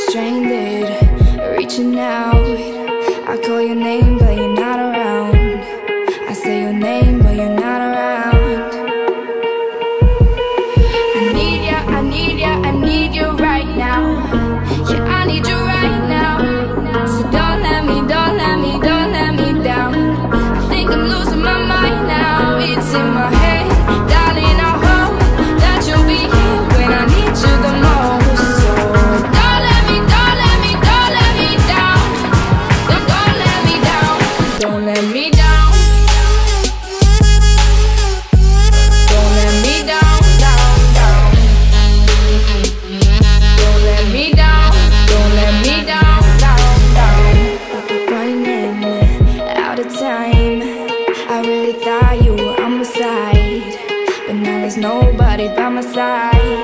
stranded, reaching out. I call your name, but you're not around. I say your name, but you're not around. I need ya, I need ya, I need you right now. Yeah, I need you right now. So don't let me, don't let me, don't let me down. I think I'm losing my mind now. It's in my head, darling, I hope that you'll be here when I need you the most. So don't let me, don't let me, don't let me down. Don't let me down. Don't let me down. Don't let me down, down, down. Don't let me down. Don't let me down, down, down. Running out of time. I really thought you were on my side, but now there's nobody by my side.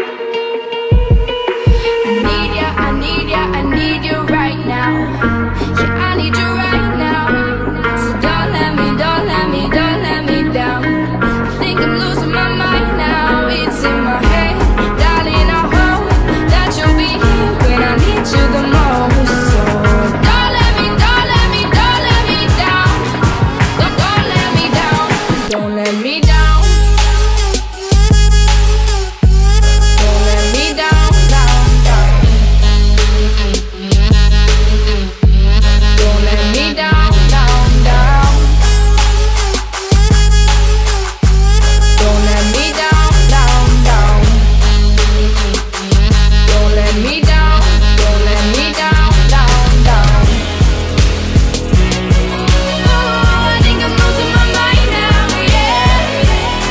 I need ya, I need ya, I need you right now. Yeah, I need you right now. So don't let me, don't let me, don't let me down. I think I'm losing my mind now. It's in my head, darling, I hope that you'll be here when I need you the most. So don't let me, don't let me, don't let me down. Don't let me down. Don't let me down. Don't let me down, down, down. Don't let me down, down, down. Don't let me down, down, down. Don't let me down, don't let me down, down, down. Oh, I think I'm losing my mind now, yeah.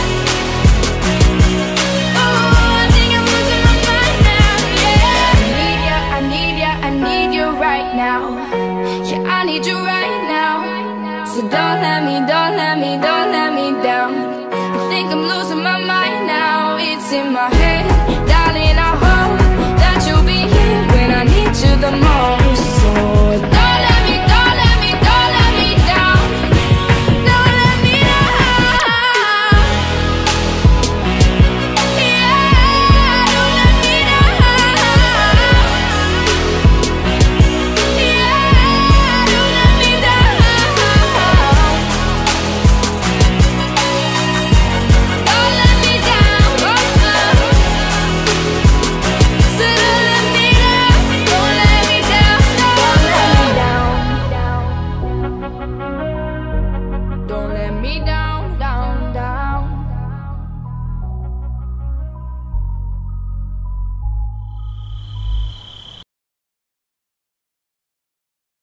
Oh, I think I'm losing my mind now, yeah. I need ya, I need you right now. Yeah, I need you right now. So don't let me, don't let me, don't let me down. I think I'm losing my mind now. It's in my head, darling, I hope that you'll be here when I need you the most. So don't let me, don't let me, don't let me down. Don't let me down. Yeah, don't let me down. Yeah, don't let me down. Don't let me down. So don't let me down. Don't let me down. Don't let me down. Don't let me down.